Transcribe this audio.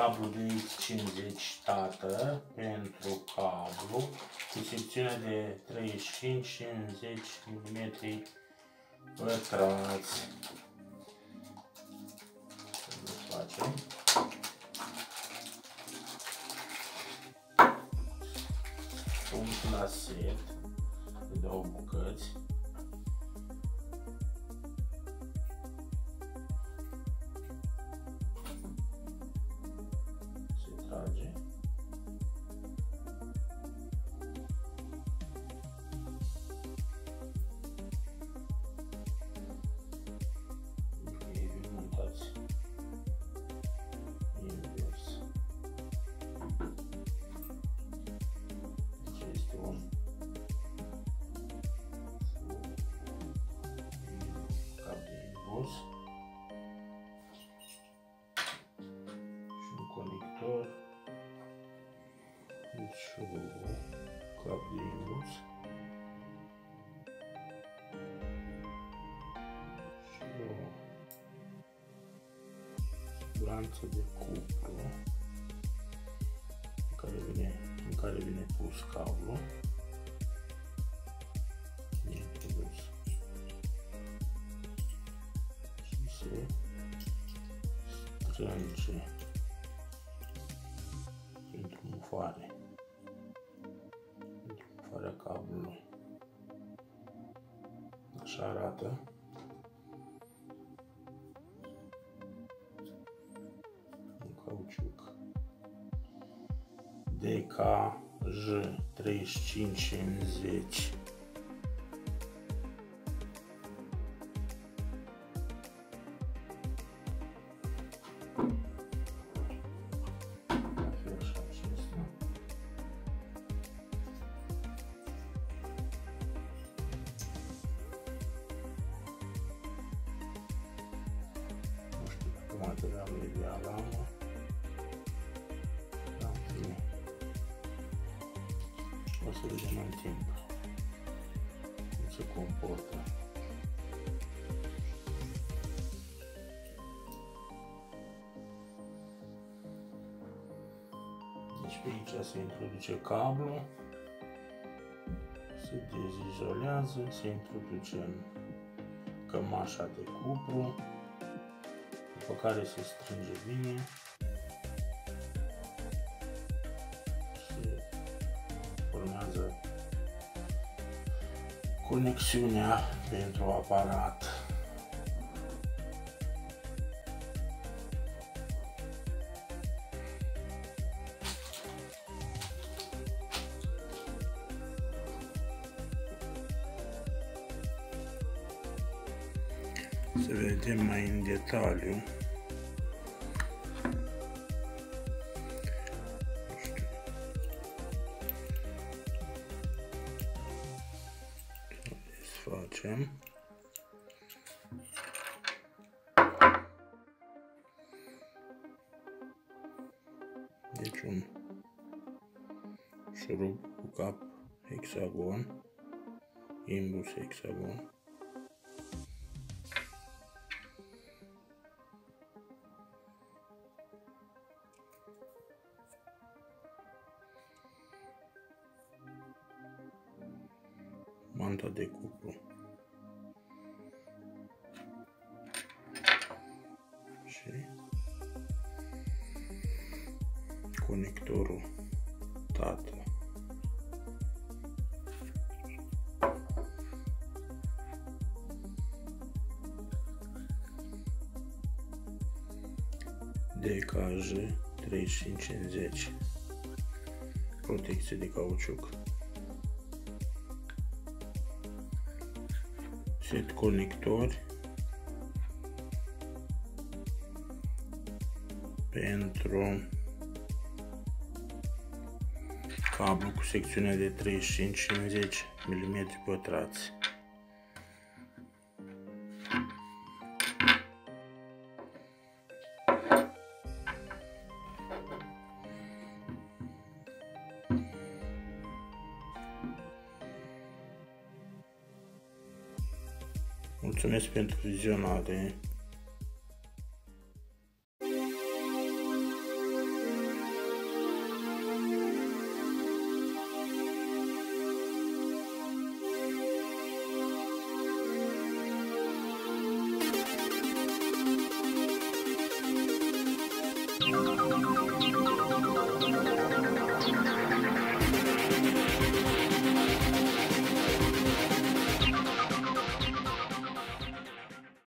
cablu de X50 tată pentru cablu cu secțiune de 35-50 mm pătrați. Să facem. Pun la set de 2 bucăți. Se trage. Montați invers. Deci este un cap de imbus și un conector, deci un cap de imbus și o branță de cupru în care vine pus cablul. Introdus și se strânge pentru mufarea cablului. Așa arată. Un cauciuc DKJ 3550. Materialul ideal am, dar în fine, o să vedem în timp cum se comportă. Deci pe aici se introduce cablul, se dezizolează, se introduce în cămașa de cupru, după care se strânge bine, se formează conexiunea pentru aparat. Să vedem mai în detaliu. Facem. Deci un șurub cu cap hexagon, imbus hexagon. Manta de cupru și conectorul tată. DKJ 3550, protecție de cauciuc. Set conectori pentru cablu cu secțiune de 35-50 mm pătrați. Mulțumesc pentru vizionare.